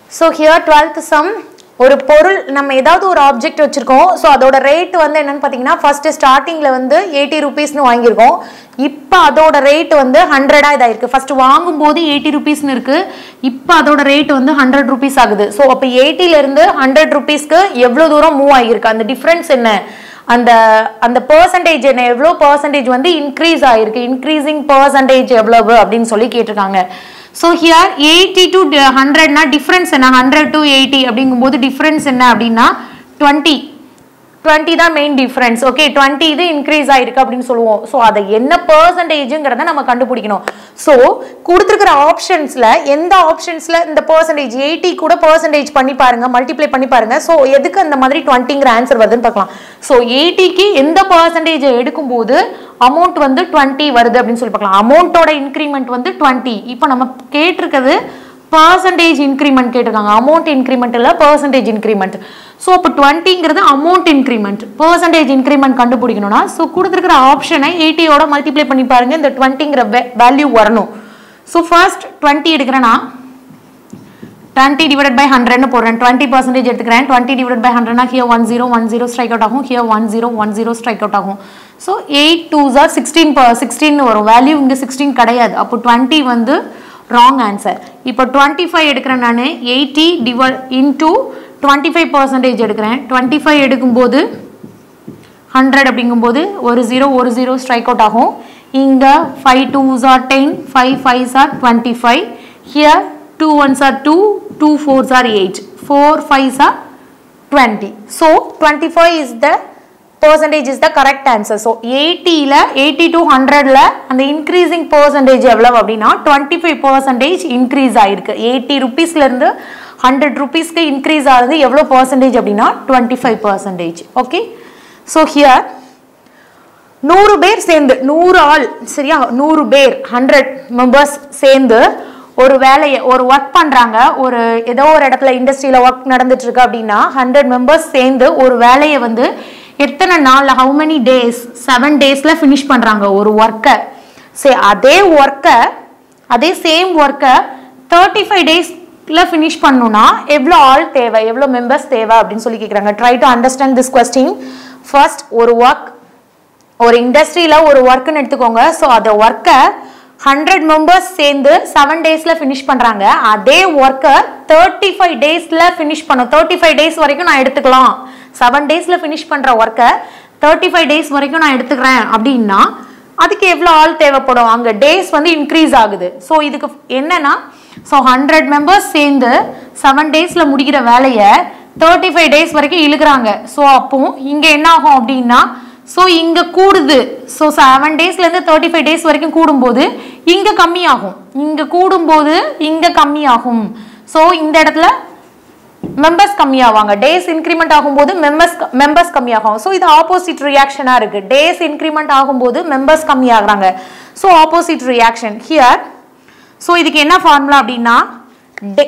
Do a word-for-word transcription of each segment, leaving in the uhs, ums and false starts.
So here twelfth sum. ஒரு பொருள் நம்ம ஏதாவது ஒரு ஆப்ஜெக்ட் வச்சிருக்கோம். ஸோ அதோட ரேட் வந்து என்னன்னு பார்த்தீங்கன்னா ஃபர்ஸ்ட் ஸ்டார்டிங்கில் வந்து எயிட்டி ருபீஸ்னு வாங்கியிருக்கோம். இப்போ அதோட ரேட் வந்து ஹண்ட்ரடாக இதாயிருக்கு. ஃபர்ஸ்ட் வாங்கும்போது எயிட்டி ருபீஸ்னு இருக்கு. இப்போ அதோட ரேட் வந்து ஹண்ட்ரட் ருபீஸ் ஆகுது. ஸோ அப்போ எயிட்டிலேருந்து ஹண்ட்ரட் ருபீஸ்க்கு எவ்வளோ தூரம் மூவ் ஆகியிருக்கு, அந்த டிஃப்ரென்ஸ் என்ன, அந்த அந்த பர்சன்டேஜ் என்ன, எவ்வளோ பர்சன்டேஜ் வந்து இன்க்ரீஸ் ஆகிருக்கு, இன்க்ரீசிங் பர்சன்டேஜ் எவ்வளவு அப்படின்னு சொல்லி கேட்டிருக்காங்க. So here eighty to one hundred na difference enna, one hundred to eighty அப்படிங்கும்போது difference என்ன அப்படின்னா twenty twenty தான் மெயின் டிஃபரன்ஸ். ஓகே, twenty இது இன்க்ரீஸ் ஆயிருக்கு அப்படின்னு சொல்லுவோம். ஸோ அதை என்ன பர்சன்டேஜுங்கிறத நம்ம கண்டுபிடிக்கணும். ஸோ கொடுத்துருக்கிற ஆப்ஷன்ஸில் எந்த ஆப்ஷன்ஸில் இந்த பர்சன்டேஜ் எயிட்டி கூட பர்சன்டேஜ் பண்ணி பாருங்க, மல்டிப்ளை பண்ணி பாருங்க. ஸோ எதுக்கு அந்த மாதிரி டுவெண்ட்டிங்கிற ஆன்சர் வருதுன்னு பார்க்கலாம். ஸோ எயிட்டிக்கு எந்த பர்சன்டேஜை எடுக்கும்போது அமௌண்ட் வந்து டுவெண்ட்டி வருது அப்படின்னு சொல்லி பார்க்கலாம். அமௌண்ட்டோட இன்க்ரிமெண்ட் வந்து டுவெண்ட்டி. இப்போ நம்ம கேட்டிருக்கிறது பர்சன்டேஜ் இன்க்ரிமெண்ட் கேட்டிருக்காங்க, அமௌண்ட் இன்க்ரிமெண்ட் இல்லை பர்சன்டேஜ் இன்க்ரிமெண்ட். ஸோ இப்போ டுவெண்ட்டிங்கிறது அமௌண்ட் இன்க்ரிமெண்ட், பர்சன்டேஜ் இன்க்ரிமெண்ட் கண்டுபிடிக்கணும்னா ஸோ கொடுத்துருக்கிற ஆப்ஷனை எயிட்டியோட மல்டிப்ளை பண்ணி பாருங்க, இந்த டுவெண்ட்டிங்கிற வேல்யூ வரணும். ஸோ ஃபர்ஸ்ட் டுவெண்ட்டி எடுக்கிறேன்னா டுவெண்ட்டி டிவைட் பை ஹண்ட்ரட்னு போடுறேன், டுவெண்ட்டி பர்சன்டேஜ் எடுத்துக்கிறேன். டுவெண்ட்டி டிவைட் பை ஹண்ட்ரட்னா here one zero one zero strike out ஆகும், here one zero one zero strike out ஆகும். So eight twos are sixteen sixteen வரும், value இங்கே sixteen கிடையாது. அப்போ டுவெண்ட்டி வந்து ராங் ஆன்சர். இப்போ டுவெண்ட்டி ஃபைவ் எடுக்கிறேன் நான், eighty divide into twenty five percentage எடுக்கிறேன். டுவெண்ட்டி ஃபைவ் எடுக்கும்போது ஹண்ட்ரட் அப்படிங்கும்போது ஒரு ஜீரோ ஒரு ஜீரோ ஸ்ட்ரைக் அவுட் ஆகும். இங்கே five twos are ten, five fives are twenty five, here two ones are two, two fours are eight, four fives are twenty. So twenty five is the percentage is the correct answer. So eighty ல eighty to one hundred ல அந்த increasing percentage எவ்வளவு அப்படின்னா twenty-five percent increase ஆயிருக்கு. eighty rupeesல இருந்து one hundred rupeesக்கு increase ஆகுது எவ்வளவு percentage அப்படின்னா twenty-five percent. okay, so here நூறு பேர் சேர்ந்து, நூறு ஆள் சரியா, நூறு பேர் hundred members சேர்ந்து ஒரு வேலையை ஒரு ஒர்க் பண்றாங்க. ஒரு ஏதோ ஒரு இடத்துல இண்டஸ்ட்ரியில ஒர்க் நடந்துட்டு இருக்கு அப்படின்னா ஹண்ட்ரட் மெம்பர்ஸ் சேர்ந்து ஒரு வேலையை வந்து எத்தனை நாள், ஹவு மெனி டேஸ், செவன் டேஸ்ல ஃபினிஷ் பண்றாங்க ஒரு ஒர்க்கை. சரி, அதே ஒர்க்கை அதே சேம் ஒர்க்கை தேர்ட்டி ஃபைவ் டேஸ்ல ஃபினிஷ் பண்ணணும்னா எவ்வளோ ஆள் தேவை, எவ்வளோ மெம்பர்ஸ் தேவை அப்படின்னு சொல்லி கேட்குறாங்க. Try to understand this question. First ஒரு ஒர்க், ஒரு இண்டஸ்ட்ரியில ஒரு ஒர்க்குன்னு எடுத்துக்கோங்க. ஸோ அந்த ஒர்க்கை ஹண்ட்ரட் மெம்பர்ஸ் சேர்ந்து செவன் டேஸ்ல ஃபினிஷ் பண்றாங்க. அதே ஒர்க்கை தேர்ட்டி ஃபைவ் டேஸ்ல ஃபினிஷ் பண்ணும். தேர்ட்டி ஃபைவ் டேஸ் வரைக்கும் நான் எடுத்துக்கலாம். செவன் டேஸ்ல ஃபினிஷ் பண்ற ஒர்க்கை தேர்ட்டி ஃபைவ் டேஸ் வரைக்கும் நான் எடுத்துக்கிறேன் அப்படின்னா அதுக்கு எவ்வளோ ஆள் தேவைப்படும், அங்கே டேஸ் வந்து இன்க்ரீஸ் ஆகுது. ஸோ இதுக்கு என்னன்னா, ஸோ ஹண்ட்ரட் மெம்பர்ஸ் சேர்ந்து செவன் டேஸ்ல முடிக்கிற வேலையை தேர்ட்டி ஃபைவ் டேஸ் வரைக்கும் இழுக்கிறாங்க. ஸோ அப்போ இங்க என்ன ஆகும் அப்படின்னா, ஸோ இங்க கூடுது. ஸோ செவன் டேஸ்ல இருந்து தேர்ட்டி ஃபைவ் டேஸ் வரைக்கும் கூடும்போது இங்க கம்மியாகும், இங்க கூடும்போது இங்க கம்மியாகும். ஸோ இந்த இடத்துல மெம்பர்ஸ் கம்மியாவாங்க, டேஸ் இன்க்ரிமெண்ட் ஆகும்போது மெம்பர்ஸ் மெம்பர்ஸ் கம்மியாகும். ஸோ இது ஆப்போசிட் ரியாக்ஷனா இருக்கு. டேஸ் இன்க்ரிமெண்ட் ஆகும்போது மெம்பர்ஸ் கம்மியாகிறாங்க. So opposite reaction here. So இதுக்கு என்ன ஃபார்முலா அப்படின்னா, டே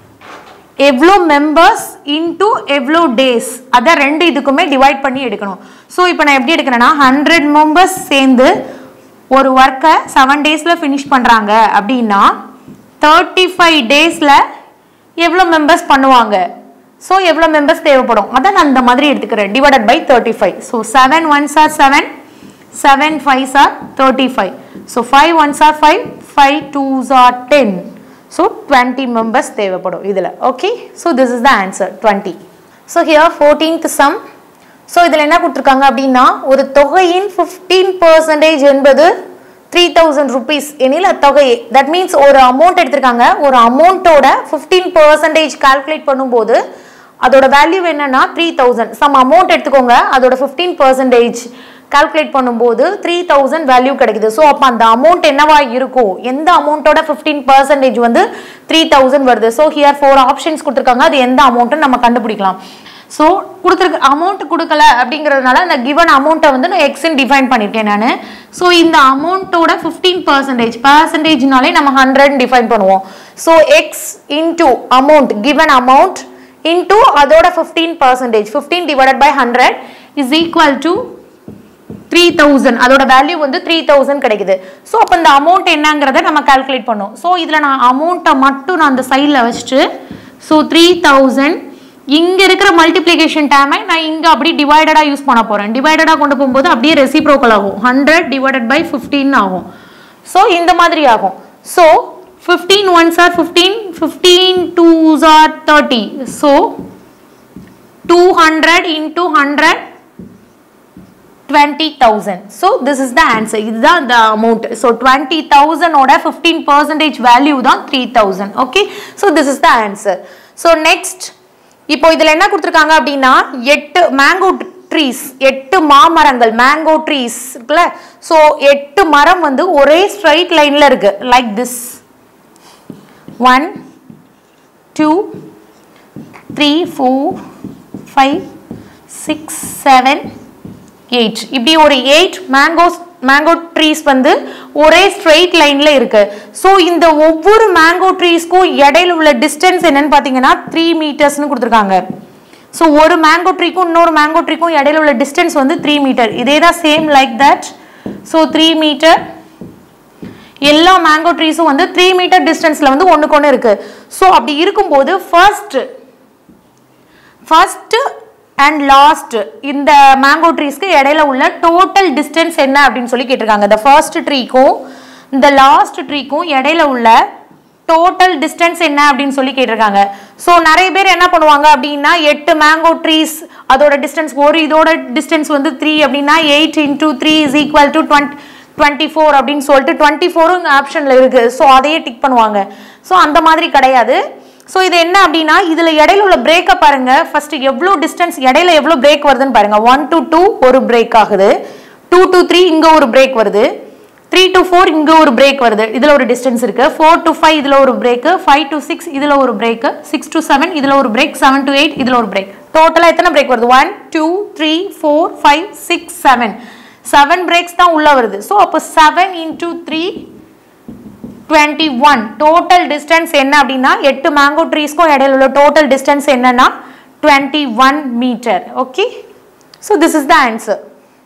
எவ்வளோ மெம்பர்ஸ் இன்டூ எவ்வளோ டேஸ், அதை ரெண்டு இதுக்குமே டிவைட் பண்ணி எடுக்கணும். ஸோ இப்போ நான் எப்படி எடுக்கிறேன்னா, ஹண்ட்ரட் மெம்பர்ஸ் சேர்ந்து ஒரு ஒர்க்கை செவன் டேஸில் ஃபினிஷ் பண்ணுறாங்க அப்படின்னா தேர்ட்டி ஃபைவ் டேஸில் எவ்வளோ மெம்பர்ஸ் பண்ணுவாங்க, ஸோ எவ்வளோ மெம்பர்ஸ் தேவைப்படும் அதை நான் இந்த மாதிரி எடுத்துக்கிறேன், divided by thirty five. So seven ones are seven, seven fives are thirty five, so five ones are five, five twos are ten. So twenty members தேவைப்படும் இதில். Okay, so this is the answer twenty. So here fourteenth sum. So இதில் என்ன கொடுத்துருக்காங்க அப்படின்னா, ஒரு தொகையின் fifteen percentage என்பது three thousand rupees எனில் அத்தொகை. தட் மீன்ஸ் ஒரு அமௌண்ட் எடுத்திருக்காங்க, ஒரு அமௌண்ட்டோட ஃபிஃப்டீன் பர்சன்டேஜ் கால்குலேட் பண்ணும்போது அதோட வேல்யூ என்னன்னா த்ரீ தௌசண்ட். சம் அமௌண்ட் எடுத்துக்கோங்க, அதோட ஃபிஃப்டீன் பர்சன்டேஜ் கால்குலேட் பண்ணும்போது த்ரீ தௌசண்ட் வேல்யூ கிடைக்குது. ஸோ அப்போ அந்த அமௌண்ட் என்னவா இருக்கும், எந்த அமௌண்ட்டோட ஃபிஃப்டீன் பர்சன்டேஜ் வந்து த்ரீ தௌசண்ட் வருது. ஸோ ஹியர் ஃபோர் ஆப்ஷன்ஸ் கொடுத்துருக்காங்க, அது எந்த அமௌண்ட்டுன்னு நம்ம கண்டுபிடிக்கலாம். ஸோ கொடுத்துருக்க அமௌண்ட் கொடுக்கல அப்படிங்கிறதுனால அந்த கிவன் அமௌண்ட்டை வந்து நான் எக்ஸ்ன்னு டிஃபைன் பண்ணியிருக்கேன் நான். ஸோ இந்த அமௌண்ட்டோட ஃபிஃப்டீன் பர்சன்டேஜ் பர்சன்டேஜ்னாலே நம்ம ஹண்ட்ரட் டிஃபைன் பண்ணுவோம். So X into amount, given amount into அதோட fifteen percentage, fifteen divided by hundred is equal to three thousand. அதோட வேல்யூ வந்து த்ரீ தௌசண்ட் கிடைக்குது. ஸோ அப்போ இந்த அமௌண்ட் என்னங்கிறத நம்ம கால்குலேட் பண்ணோம். ஸோ இதில் நான் அமௌண்ட்டை மட்டும் நான் அந்த சைடில் வச்சுட்டு ஸோ த்ரீ தௌசண்ட் இங்கே இருக்கிற மல்டிப்ளிகேஷன் டேமை நான் இங்கே அப்படி டிவைடடாக யூஸ் பண்ண போகிறேன். டிவைடடாக கொண்டு போகும்போது அப்படியே ரெசிப்ரோக்கல் ஆகும். ஹண்ட்ரட் டிவைடட் பை ஃபிஃப்டீன் ஆகும். ஸோ இந்த மாதிரி ஆகும். So fifteen ones are fifteen, fifteen twos are thirty. So two hundred into hundred twenty thousand. So this is the answer. இதுதான் the amount. So twenty thousand ஓட fifteen percent value தான் three thousand. Okay. So this is the answer. So next, இப்போ இதில் என்ன கொடுத்துருக்காங்க அப்படின்னா எட்டு mango trees, எட்டு மாமரங்கள் மேங்கோ ட்ரீஸ் இருக்குல்ல. ஸோ எட்டு மரம் வந்து ஒரே ஸ்ட்ரைட் லைனில் இருக்கு. Like this one two three four five six seven eight. இப்படி ஒரு எயிட் மேங்கோ மேங்கோ ட்ரீஸ் வந்து ஒரே ஸ்ட்ரெயிட் லைன்ல இருக்கு. ஸோ இந்த ஒவ்வொரு மேங்கோ ட்ரீஸ்க்கும் இடையில உள்ள டிஸ்டன்ஸ் என்னன்னு பார்த்தீங்கன்னா த்ரீ மீட்டர்ஸ்னு கொடுத்துருக்காங்க. ஸோ ஒரு மேங்கோ ட்ரீக்கும் இன்னொரு மேங்கோ ட்ரீக்கும் இடையில உள்ள டிஸ்டன்ஸ் வந்து த்ரீ மீட்டர். இதே தான் same like that. So three meter எல்லா மேங்கோ ட்ரீஸும் வந்து த்ரீ மீட்டர் டிஸ்டன்ஸ்ல வந்து ஒன்றுக்கு ஒன்று இருக்கு. ஸோ அப்படி இருக்கும்போது ஃபர்ஸ்ட் ஃபர்ஸ்ட் அண்ட் லாஸ்ட் இந்த மேங்கோ ட்ரீஸ்க்கு இடையில உள்ள டோட்டல் டிஸ்டன்ஸ் என்ன அப்படின்னு சொல்லி கேட்டிருக்காங்க. இந்த ஃபர்ஸ்ட் ட்ரீக்கும் இந்த லாஸ்ட் ட்ரீக்கும் இடையில உள்ள டோட்டல் டிஸ்டன்ஸ் என்ன அப்படின்னு சொல்லி கேட்டிருக்காங்க. ஸோ நிறைய பேர் என்ன பண்ணுவாங்க அப்படின்னா எட்டு மேங்கோ ட்ரீஸ் அதோட டிஸ்டன்ஸ் ஒரு இதோட டிஸ்டன்ஸ் வந்து த்ரீ அப்படின்னா eight into three is equal to twenty twenty four அப்படின்னு சொல்லிட்டு டுவெண்ட்டி ஃபோரும் ஆப்ஷனில் இருக்கு. ஸோ அதையே டிக் பண்ணுவாங்க. ஸோ அந்த மாதிரி கிடையாது. ஸோ இது என்ன அப்படின்னா இதில் இடையில உள்ள பிரேக்கை பாருங்க. ஃபர்ஸ்ட் எவ்வளோ டிஸ்டன்ஸ் இடையில எவ்வளோ பிரேக் வருதுன்னு பாருங்க. ஒன் டு டூ ஒரு பிரேக் ஆகுது, டூ டு த்ரீ இங்கே ஒரு பிரேக் வருது, த்ரீ டு ஃபோர் இங்கே ஒரு பிரேக் வருது, இதில் ஒரு டிஸ்டன்ஸ் இருக்கு. ஃபோர் டு ஃபைவ் இதில் ஒரு பிரேக்கு, ஃபைவ் டு சிக்ஸ் இதில் ஒரு பிரேக்கு, சிக்ஸ் டு செவன் இதில் ஒரு பிரேக், செவன் டு எயிட் இதில் ஒரு பிரேக். டோட்டலாக எத்தனை பிரேக் வருது? One two three four five six seven seven breaks தான் உள்ள வருது. ஸோ அப்போ seven into three twenty one. Total distance என்ன அப்படின்னா எட்டு மேங்கோ ட்ரீஸ்க்கும் இடையில உள்ள டோட்டல் டிஸ்டன்ஸ் என்னன்னா twenty one meter. Okay. So this is the answer.